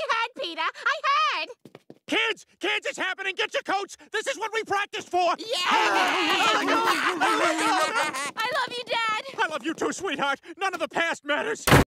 heard, Peter. I heard. Kids, it's happening. Get your coats. This is what we practiced for. Yeah! I love you, Dad. I love you too, sweetheart. None of the past matters.